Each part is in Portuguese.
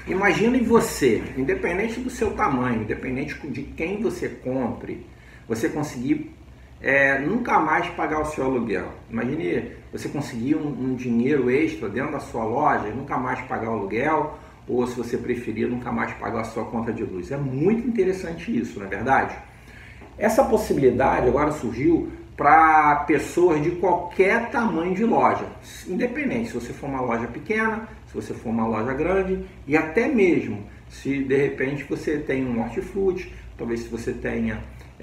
Imagine você, independente do seu tamanho, independente de quem você compre, você conseguir nunca mais pagar o seu aluguel. Imagine você conseguir um dinheiro extra dentro da sua loja e nunca mais pagar o aluguel, ou se você preferir, nunca mais pagar a sua conta de luz. É muito interessante isso, não é verdade? Essa possibilidade agora surgiu para pessoas de qualquer tamanho de loja, independente se você for uma loja pequena, se você for uma loja grande, e até mesmo se de repente você tem um hortifruti, talvez se você tenha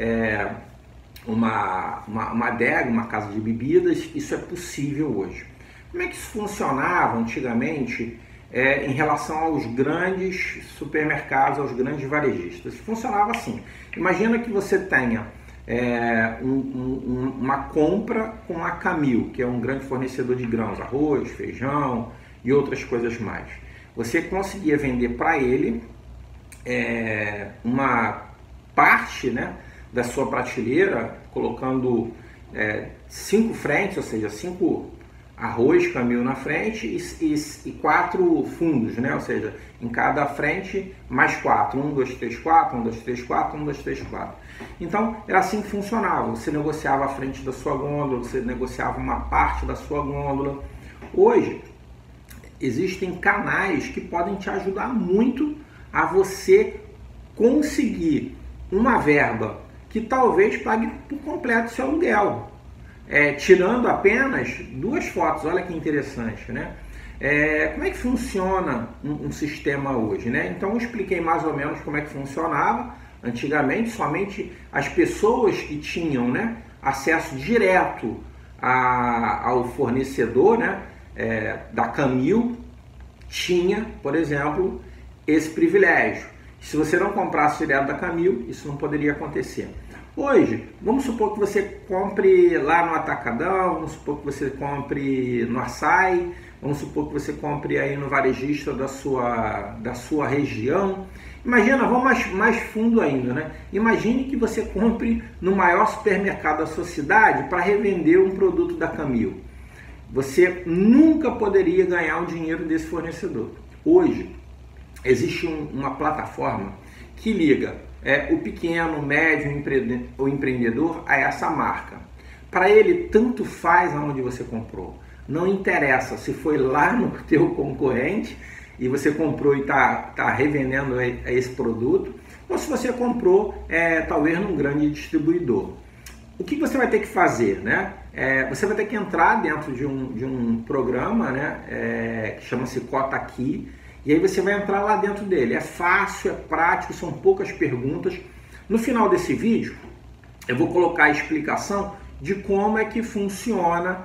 uma adega, uma casa de bebidas, isso é possível hoje. Como é que isso funcionava antigamente em relação aos grandes supermercados, aos grandes varejistas? Funcionava assim: imagina que você tenha uma compra com a Camil, que é um grande fornecedor de grãos, arroz, feijão e outras coisas mais. Você conseguia vender para ele uma parte, né, da sua prateleira, colocando 5 frentes, ou seja, 5 arroz Camil na frente e 4 fundos, né? Ou seja, em cada frente mais 4, 1, 2, 3, 4, 1, 2, 3, 4, 1, 2, 3, 4. Então era assim que funcionava: você negociava a frente da sua gôndola, você negociava uma parte da sua gôndola. Hoje existem canais que podem te ajudar muito a você conseguir uma verba que talvez pague por completo o seu aluguel, tirando apenas 2 fotos. Olha que interessante, né? Como é que funciona um sistema hoje, né? Então eu expliquei mais ou menos como é que funcionava. Antigamente somente as pessoas que tinham, né, acesso direto ao fornecedor, né, da Camil tinha, por exemplo, esse privilégio. Se você não comprasse direto da Camil, isso não poderia acontecer. Hoje, vamos supor que você compre lá no Atacadão, vamos supor que você compre no Açaí, vamos supor que você compre aí no varejista da sua região. Imagina, vamos mais fundo ainda, né? Imagine que você compre no maior supermercado da sua cidade para revender um produto da Camil. Você nunca poderia ganhar o dinheiro desse fornecedor. Hoje, existe uma plataforma que liga o pequeno, o médio, o empreendedor a essa marca. Para ele, tanto faz aonde você comprou. Não interessa se foi lá no teu concorrente e você comprou e está revendendo esse produto, ou se você comprou talvez num grande distribuidor. O que você vai ter que fazer, né? Você vai ter que entrar dentro de um programa, né, que chama-se Cota Aqui, e aí você vai entrar lá dentro dele. É fácil, é prático, são poucas perguntas. No final desse vídeo, eu vou colocar a explicação de como é que funciona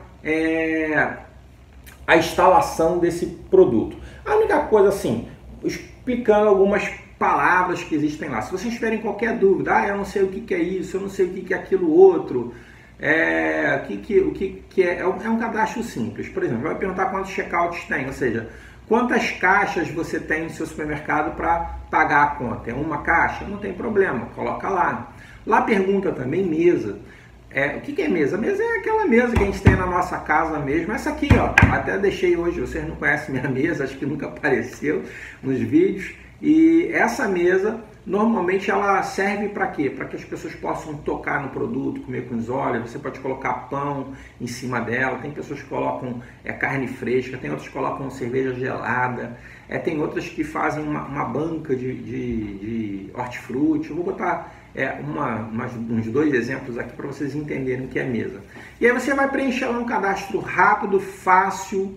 a instalação desse produto. A única coisa, assim, explicando algumas palavras que existem lá. Se vocês tiverem qualquer dúvida, eu não sei o que é isso, eu não sei o que é aquilo outro, o que é um cadastro simples. Por exemplo, vai perguntar quantos checkouts tem, ou seja, quantas caixas você tem no seu supermercado para pagar a conta. É uma caixa? Não tem problema, coloca lá. Lá pergunta também mesa. O que é mesa? Mesa é aquela mesa que a gente tem na nossa casa mesmo. Essa aqui, ó, até deixei hoje, vocês não conhecem minha mesa, acho que nunca apareceu nos vídeos. E essa mesa, normalmente ela serve para quê? Para que as pessoas possam tocar no produto, comer com os olhos. Você pode colocar pão em cima dela. Tem pessoas que colocam carne fresca, tem outras que colocam cerveja gelada, tem outras que fazem uma banca de hortifruti. Eu vou botar uns 2 exemplos aqui para vocês entenderem o que é mesa. E aí você vai preencher lá um cadastro rápido, fácil.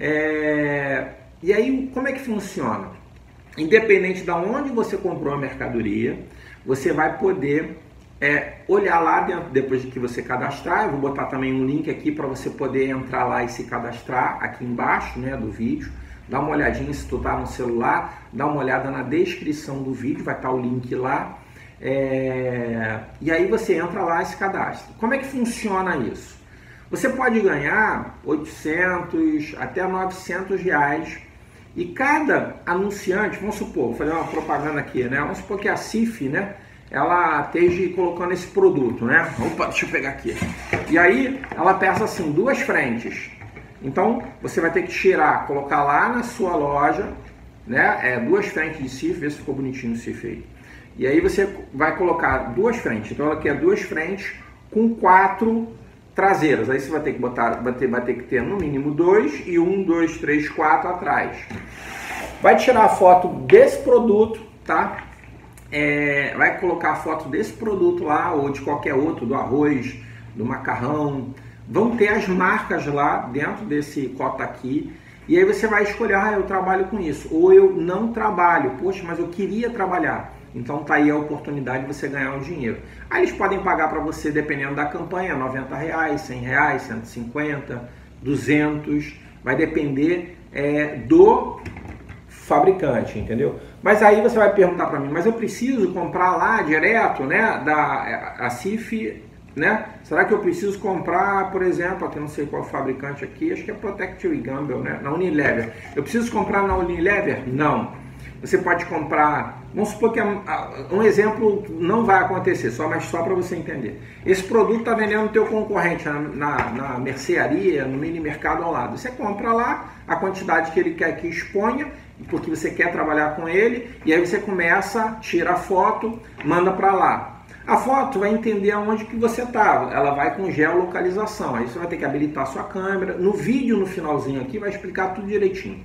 E aí como é que funciona? Independente de onde você comprou a mercadoria, você vai poder olhar lá dentro, depois de que você cadastrar. Eu vou botar também um link aqui para você poder entrar lá e se cadastrar aqui embaixo, né, do vídeo. Dá uma olhadinha se tu tá no celular, dá uma olhada na descrição do vídeo, vai estar o link lá. E aí você entra lá e se cadastra. Como é que funciona isso? Você pode ganhar 800 até 900 reais. E cada anunciante, vamos supor, vou fazer uma propaganda aqui, né? Vamos supor que a CIF, né, ela esteja colocando esse produto, né? Opa, deixa eu pegar aqui. E aí ela peça assim, 2 frentes. Então você vai ter que tirar, colocar lá na sua loja, né? Duas frentes de CIF, vê se ficou bonitinho o CIF aí. E aí você vai colocar duas frentes. Então ela quer duas frentes com 4 traseiras. Aí você vai ter que vai ter que ter no mínimo 2 e 1, 2, 3, 4 atrás. Vai tirar a foto desse produto, tá? Vai colocar a foto desse produto lá ou de qualquer outro, do arroz, do macarrão. Vão ter as marcas lá dentro desse cota aqui. E aí você vai escolher, eu trabalho com isso. Ou eu não trabalho, poxa, mas eu queria trabalhar. Então tá aí a oportunidade de você ganhar um dinheiro. Aí eles podem pagar para você, dependendo da campanha, R$90, R$100, 150, 200. Vai depender do fabricante, entendeu? Mas aí você vai perguntar para mim, mas eu preciso comprar lá direto, né, a CIF, né? Será que eu preciso comprar, por exemplo, aqui não sei qual fabricante aqui, acho que é Procter & Gamble, né, na Unilever. Eu preciso comprar na Unilever? Não. Você pode comprar, vamos supor que um exemplo não vai acontecer, mas só para você entender. Esse produto está vendendo no teu concorrente na mercearia, no mini mercado ao lado. Você compra lá a quantidade que ele quer que exponha, porque você quer trabalhar com ele, e aí você começa, tira a foto, manda para lá. A foto vai entender aonde que você está, ela vai com geolocalização, aí você vai ter que habilitar a sua câmera. No vídeo, no finalzinho aqui, vai explicar tudo direitinho.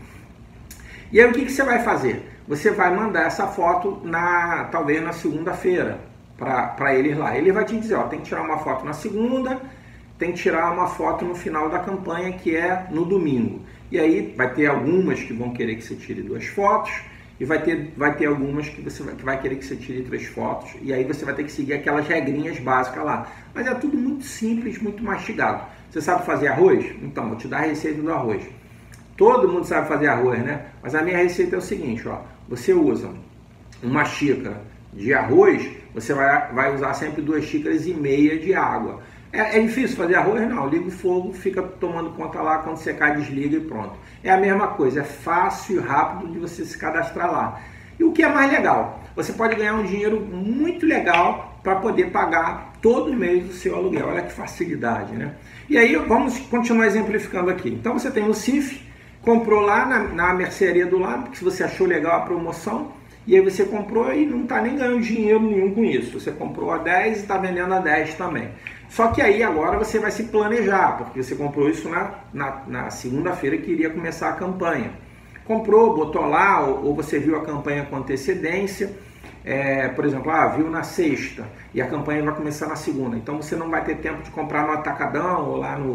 E aí o que você vai fazer? Você vai mandar essa foto talvez na segunda-feira para eles lá. Ele vai te dizer, tem que tirar uma foto na segunda, tem que tirar uma foto no final da campanha, que é no domingo. E aí vai ter algumas que vão querer que você tire 2 fotos, e vai ter algumas que vai querer que você tire 3 fotos, e aí você vai ter que seguir aquelas regrinhas básicas lá. Mas é tudo muito simples, muito mastigado. Você sabe fazer arroz? Então, vou te dar a receita do arroz. Todo mundo sabe fazer arroz, né? Mas a minha receita é o seguinte, você usa uma xícara de arroz, você vai usar sempre 2,5 xícaras de água. É difícil fazer arroz? Não, liga o fogo, fica tomando conta lá, quando secar desliga e pronto. É a mesma coisa, é fácil e rápido de você se cadastrar lá. E o que é mais legal? Você pode ganhar um dinheiro muito legal para poder pagar todo mês o seu aluguel. Olha que facilidade, né? E aí vamos continuar exemplificando aqui. Então você tem o CIF, comprou lá na mercearia do lado, porque você achou legal a promoção, e aí você comprou e não está nem ganhando dinheiro nenhum com isso. Você comprou a 10 e está vendendo a 10 também. Só que aí agora você vai se planejar, porque você comprou isso na segunda-feira que iria começar a campanha. Comprou, botou lá, ou você viu a campanha com antecedência, por exemplo, viu na sexta e a campanha vai começar na segunda. Então você não vai ter tempo de comprar no atacadão ou lá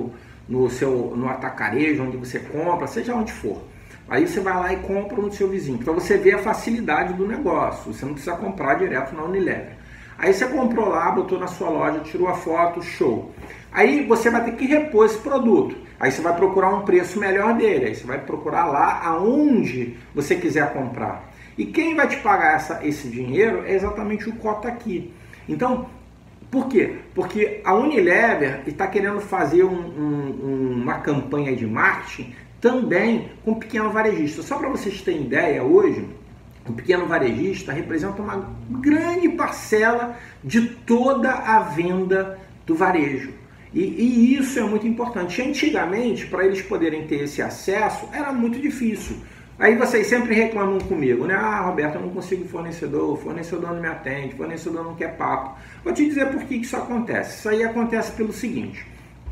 no atacarejo, onde você compra, seja onde for. Aí você vai lá e compra no seu vizinho, para você ver a facilidade do negócio. Você não precisa comprar direto na Unilever. Aí você comprou lá, botou na sua loja, tirou a foto, show. Aí você vai ter que repor esse produto. Aí você vai procurar um preço melhor dele. Aí você vai procurar lá aonde você quiser comprar. E quem vai te pagar esse dinheiro é exatamente o cota aqui. Então, por quê? Porque a Unilever está querendo fazer uma campanha de marketing também com pequeno varejista. Só para vocês terem ideia, hoje, o pequeno varejista representa uma grande parcela de toda a venda do varejo. E isso é muito importante. Antigamente, para eles poderem ter esse acesso, era muito difícil. Aí vocês sempre reclamam comigo, né? Roberto, eu não consigo fornecedor, o fornecedor não me atende, o fornecedor não quer papo. Vou te dizer por que isso acontece. Isso aí acontece pelo seguinte: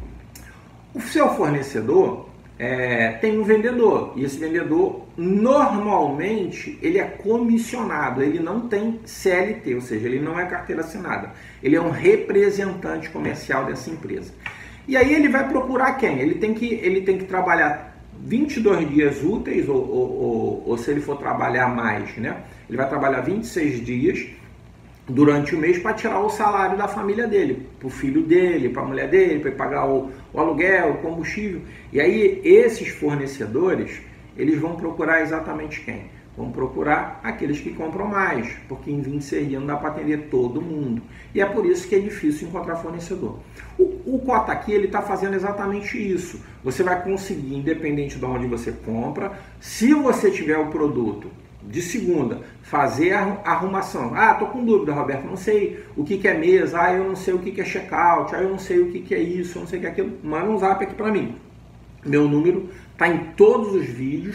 o seu fornecedor tem um vendedor, e esse vendedor normalmente ele é comissionado, ele não tem CLT, ou seja, ele não é carteira assinada, ele é um representante comercial dessa empresa. E aí ele vai procurar quem? Ele tem que trabalhar 22 dias úteis, ou se ele for trabalhar mais, né? Ele vai trabalhar 26 dias durante o mês para tirar o salário da família dele, para o filho dele, para a mulher dele, para pagar o aluguel, o combustível. E aí esses fornecedores, eles vão procurar exatamente quem? Vão procurar aqueles que compram mais, porque em 26 dias não dá para atender todo mundo. E é por isso que é difícil encontrar fornecedor. O cota aqui, ele está fazendo exatamente isso. Você vai conseguir, independente de onde você compra, se você tiver o produto de segunda, fazer a arrumação. Tô com dúvida, Roberto, não sei o que é mesa, eu não sei o que é checkout, eu não sei o que é isso, eu não sei o que é aquilo. Manda um zap aqui para mim. Meu número está em todos os vídeos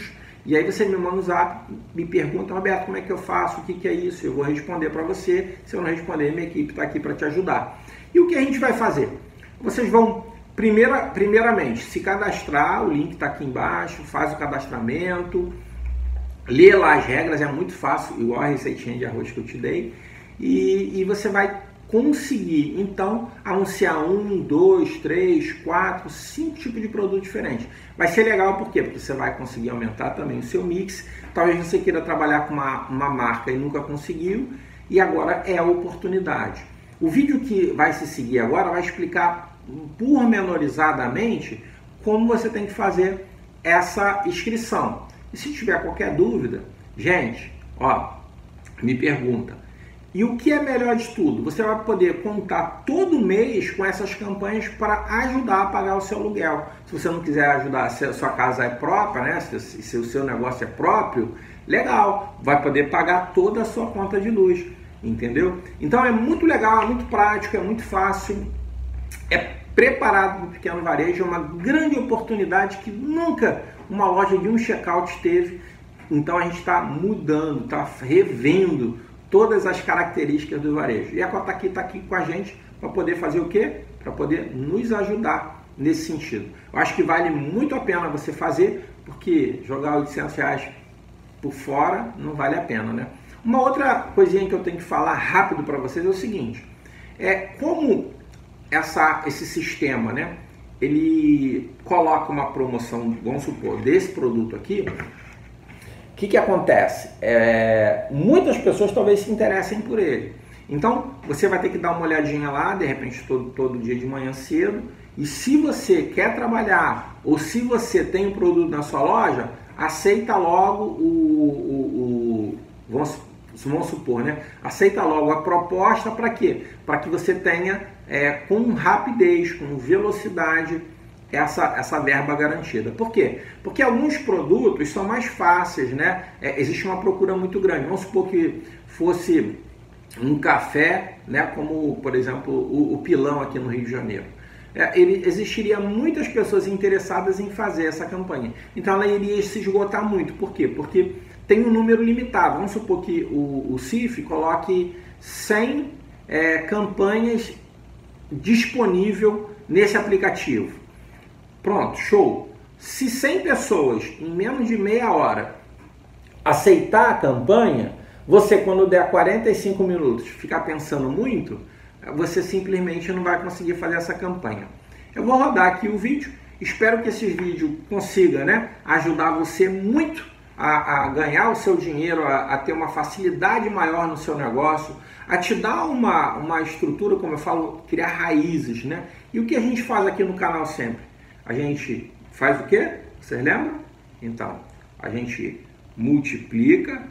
E aí você me manda um zap, me pergunta, Roberto, como é que eu faço, o que, que é isso? Eu vou responder para você, se eu não responder, minha equipe está aqui para te ajudar. E o que a gente vai fazer? Vocês vão, primeiramente, se cadastrar, o link está aqui embaixo, faz o cadastramento, lê lá as regras, é muito fácil, igual a receitinha de arroz que eu te dei, e você vai conseguir, então, anunciar 1, 2, 3, 4, 5 tipos de produto diferentes. Vai ser legal, por quê? Porque você vai conseguir aumentar também o seu mix. Talvez você queira trabalhar com uma marca e nunca conseguiu, e agora é a oportunidade. O vídeo que vai se seguir agora vai explicar pormenorizadamente como você tem que fazer essa inscrição. E se tiver qualquer dúvida, gente, ó, me pergunta. E o que é melhor de tudo? Você vai poder contar todo mês com essas campanhas para ajudar a pagar o seu aluguel. Se você não quiser ajudar, se a sua casa é própria, né? Se o seu negócio é próprio, legal, vai poder pagar toda a sua conta de luz, entendeu? Então é muito legal, é muito prático, é muito fácil, é preparado para o pequeno varejo, é uma grande oportunidade que nunca uma loja de um checkout teve. Então a gente está mudando, está revendo todas as características do varejo. E a Kotaki está aqui com a gente para poder fazer o quê? Para poder nos ajudar nesse sentido. Eu acho que vale muito a pena você fazer, porque jogar R$800 por fora não vale a pena, né? Uma outra coisinha que eu tenho que falar rápido para vocês é o seguinte, como esse sistema, né? Ele coloca uma promoção, vamos supor, desse produto aqui. O que acontece? Muitas pessoas talvez se interessem por ele. Então, você vai ter que dar uma olhadinha lá, de repente, todo dia de manhã cedo. E se você quer trabalhar, ou se você tem um produto na sua loja, aceita logo vamos supor, né? Aceita logo a proposta para quê? Para que você tenha com rapidez, com velocidade, essa verba garantida. Por quê? Porque alguns produtos são mais fáceis, né? Existe uma procura muito grande. Vamos supor que fosse um café, né? Como, por exemplo, o Pilão aqui no Rio de Janeiro. Existiria muitas pessoas interessadas em fazer essa campanha. Então ela iria se esgotar muito. Por quê? Porque tem um número limitado. Vamos supor que o CIF coloque 100 campanhas disponível nesse aplicativo. Pronto, show. Se 100 pessoas em menos de meia hora aceitar a campanha, você, quando der 45 minutos, ficar pensando muito, você simplesmente não vai conseguir fazer essa campanha. Eu vou rodar aqui o vídeo, espero que esse vídeo consiga, né, ajudar você muito a ganhar o seu dinheiro, a ter uma facilidade maior no seu negócio, a te dar uma estrutura, como eu falo, criar raízes, né? E o que a gente faz aqui no canal sempre? A gente faz o quê? Vocês lembram? Então, a gente multiplica,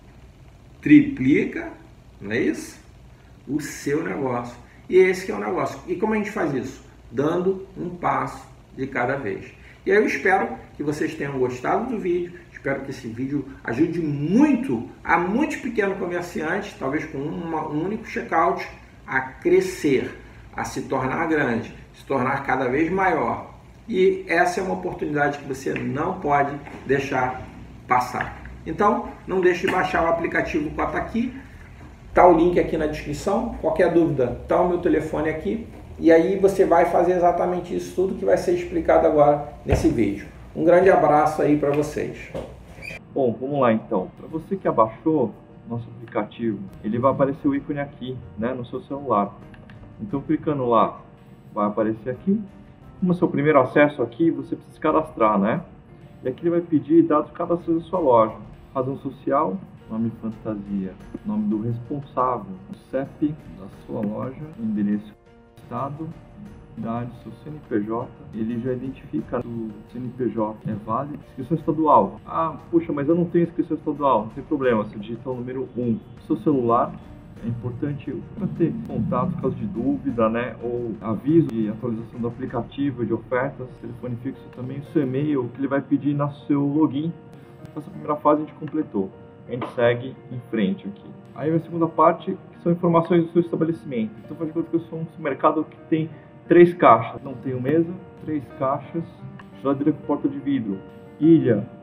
triplica, não é isso? O seu negócio. E esse que é o negócio. E como a gente faz isso? Dando um passo de cada vez. E aí eu espero que vocês tenham gostado do vídeo. Espero que esse vídeo ajude muito a muitos pequenos comerciantes, talvez com um único checkout, a crescer, a se tornar grande, se tornar cada vez maior. E essa é uma oportunidade que você não pode deixar passar. Então, não deixe de baixar o aplicativo Kotaki. Está o link aqui na descrição. Qualquer dúvida, está o meu telefone aqui. E aí você vai fazer exatamente isso tudo que vai ser explicado agora nesse vídeo. Um grande abraço aí para vocês. Bom, vamos lá então. Para você que abaixou nosso aplicativo, ele vai aparecer o ícone aqui, né, no seu celular. Então, clicando lá, vai aparecer aqui. Como é o seu primeiro acesso aqui, você precisa se cadastrar, né? E aqui ele vai pedir dados cadastrais da sua loja. Razão social, nome fantasia, nome do responsável, o CEP da sua loja, endereço, estado, idade, seu CNPJ. Ele já identifica o CNPJ é válido. Inscrição estadual. Ah, puxa, mas eu não tenho inscrição estadual. Não tem problema, você digita o número 1. Seu celular. É importante para ter contato caso de dúvida, né? Ou aviso de atualização do aplicativo, de ofertas, telefone fixo também, o seu e-mail, que ele vai pedir no seu login. Essa primeira fase a gente completou. A gente segue em frente aqui. Aí a segunda parte, que são informações do seu estabelecimento. Então faz de conta que eu sou um supermercado que tem 3 caixas. Não tenho mesa, 3 caixas, geladeira com porta de vidro, ilha,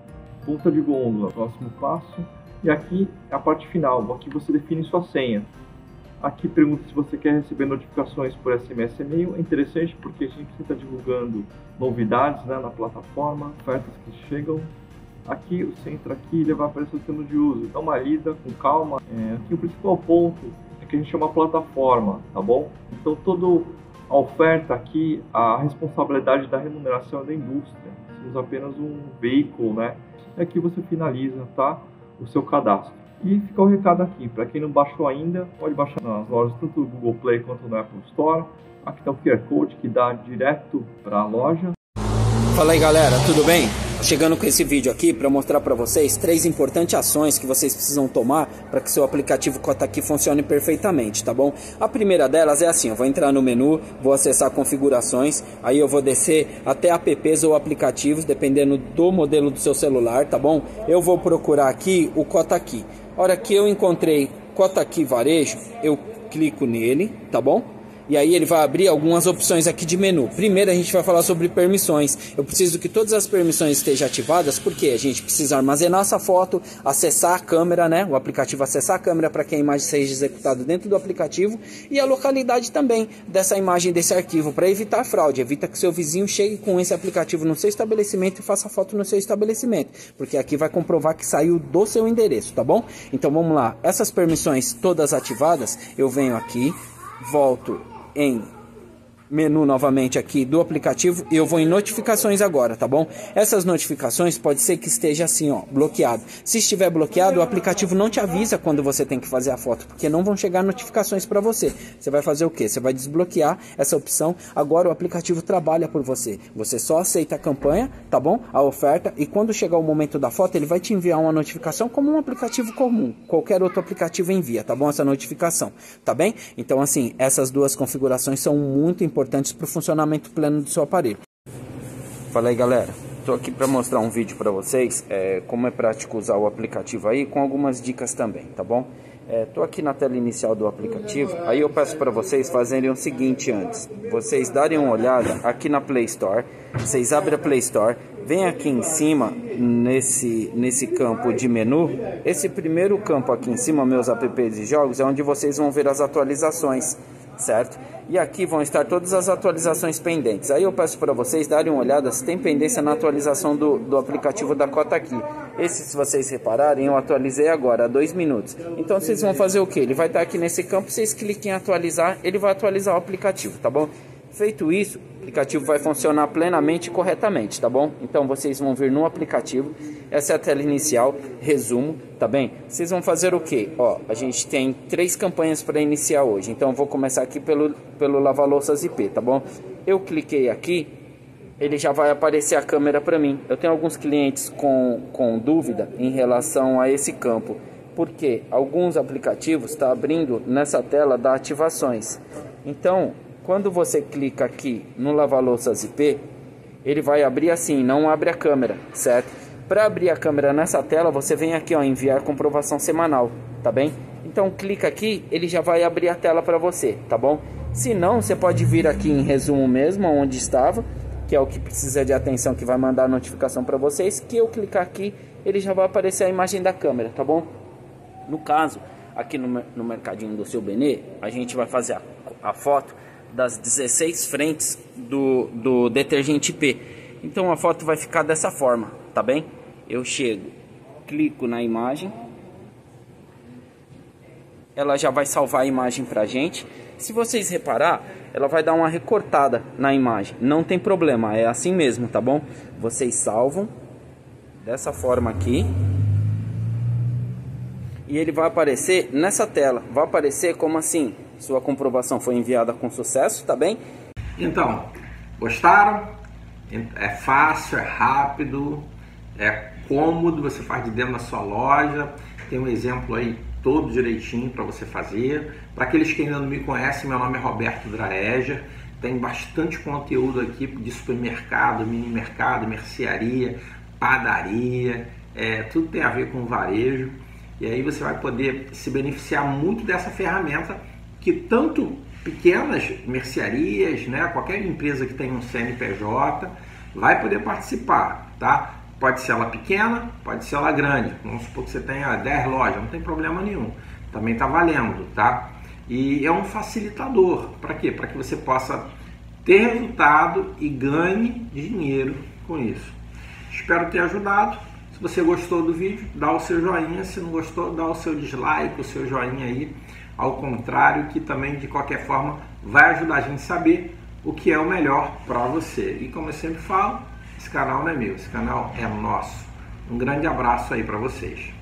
ponta de gôndola, próximo passo. E aqui é a parte final, aqui você define sua senha. Aqui pergunta se você quer receber notificações por SMS e e-mail. É interessante porque a gente está divulgando novidades, né, na plataforma, ofertas que chegam. Aqui você entra aqui e ele vai aparecer o termo de uso. Dá uma lida com calma. Aqui o principal ponto é que a gente chama plataforma, tá bom? Então toda a oferta aqui, a responsabilidade da remuneração é da indústria. Somos apenas um veículo, né? E aqui você finaliza, tá, o seu cadastro. E fica o recado aqui, para quem não baixou ainda, pode baixar nas lojas tanto do Google Play quanto no Apple Store. Aqui está o QR Code que dá direto para a loja. Fala aí galera, tudo bem? Chegando com esse vídeo aqui para mostrar para vocês 3 importantes ações que vocês precisam tomar para que seu aplicativo Kotaki funcione perfeitamente, tá bom? A primeira delas é assim, eu vou entrar no menu, vou acessar configurações, aí eu vou descer até apps ou aplicativos, dependendo do modelo do seu celular, tá bom? Eu vou procurar aqui o Kotaki. A hora que eu encontrei Kotaki Varejo, eu clico nele, tá bom? E aí ele vai abrir algumas opções aqui de menu. Primeiro a gente vai falar sobre permissões. Eu preciso que todas as permissões estejam ativadas, porque a gente precisa armazenar essa foto, acessar a câmera, né? O aplicativo acessar a câmera para que a imagem seja executada dentro do aplicativo, e a localidade também dessa imagem, desse arquivo, para evitar fraude. Evita que seu vizinho chegue com esse aplicativo no seu estabelecimento e faça foto no seu estabelecimento, porque aqui vai comprovar que saiu do seu endereço, tá bom? Então vamos lá. Essas permissões todas ativadas, eu venho aqui, volto em menu novamente aqui do aplicativo e eu vou em notificações agora, tá bom? Essas notificações pode ser que esteja assim, ó, bloqueado. Se estiver bloqueado, o aplicativo não te avisa quando você tem que fazer a foto, porque não vão chegar notificações para você. Você vai fazer o que? Você vai desbloquear essa opção. Agora o aplicativo trabalha por você. Você só aceita a campanha, tá bom? A oferta, e quando chegar o momento da foto, ele vai te enviar uma notificação como um aplicativo comum. Qualquer outro aplicativo envia, tá bom? Essa notificação, tá bem? Então assim, essas duas configurações são muito importantes para o funcionamento pleno do seu aparelho. Fala aí galera, estou aqui para mostrar um vídeo para vocês, como é prático usar o aplicativo aí, com algumas dicas também, tá bom? Estou aqui na tela inicial do aplicativo, aí eu peço para vocês fazerem o seguinte antes, vocês darem uma olhada aqui na Play Store, vocês abrem a Play Store, vem aqui em cima, nesse campo de menu, esse primeiro campo aqui em cima, meus apps e jogos, é onde vocês vão ver as atualizações, certo? E aqui vão estar todas as atualizações pendentes. Aí eu peço para vocês darem uma olhada se tem pendência na atualização do aplicativo da Kotaki. Esse, se vocês repararem, eu atualizei agora há 2 minutos. Então vocês vão fazer o que? Ele vai estar aqui nesse campo, vocês cliquem em atualizar, ele vai atualizar o aplicativo, tá bom? Feito isso, o aplicativo vai funcionar plenamente e corretamente, tá bom? Então vocês vão vir no aplicativo, essa é a tela inicial, resumo, tá bem? Vocês vão fazer o que? Ó, a gente tem 3 campanhas para iniciar hoje, então eu vou começar aqui pelo lava-louças IP, tá bom? Eu cliquei aqui, ele já vai aparecer a câmera para mim. Eu tenho alguns clientes com dúvida em relação a esse campo, porque alguns aplicativos estão abrindo nessa tela das ativações. Então, quando você clica aqui no lava-louças IP, ele vai abrir assim, não abre a câmera, certo? Para abrir a câmera nessa tela, você vem aqui, ó, enviar comprovação semanal, tá bem? Então clica aqui, ele já vai abrir a tela para você, tá bom? Se não, você pode vir aqui em resumo mesmo, onde estava, que é o que precisa de atenção, que vai mandar a notificação para vocês, que eu clicar aqui, ele já vai aparecer a imagem da câmera, tá bom? No caso, aqui no mercadinho do seu Benê, a gente vai fazer a foto das 16 frentes do detergente IP. Então a foto vai ficar dessa forma, tá bem? Eu chego, clico na imagem, ela já vai salvar a imagem pra gente. Se vocês reparar, ela vai dar uma recortada na imagem, não tem problema, é assim mesmo, tá bom? Vocês salvam dessa forma aqui e ele vai aparecer nessa tela, vai aparecer como assim: sua comprovação foi enviada com sucesso, tá bem? Então, gostaram? É fácil, é rápido, é cômodo, você faz de dentro da sua loja. Tem um exemplo aí todo direitinho para você fazer. Para aqueles que ainda não me conhecem, meu nome é Roberto Draeger. Tem bastante conteúdo aqui de supermercado, mini mercado, mercearia, padaria, tudo tem a ver com varejo. E aí você vai poder se beneficiar muito dessa ferramenta que tanto pequenas mercearias, né, qualquer empresa que tenha um CNPJ vai poder participar, tá? Pode ser ela pequena, pode ser ela grande. Vamos supor que você tenha 10 lojas, não tem problema nenhum. Também está valendo, tá? E é um facilitador. Para quê? Para que você possa ter resultado e ganhe dinheiro com isso. Espero ter ajudado. Se você gostou do vídeo, dá o seu joinha. Se não gostou, dá o seu dislike, o seu joinha aí. Ao contrário, que também de qualquer forma vai ajudar a gente a saber o que é o melhor para você. E como eu sempre falo, esse canal não é meu, esse canal é nosso. Um grande abraço aí para vocês.